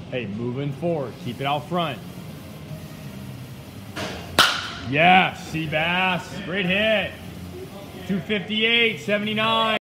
Hey, moving forward. Keep it out front. Yes, Sebastian. Great hit. 258, 79.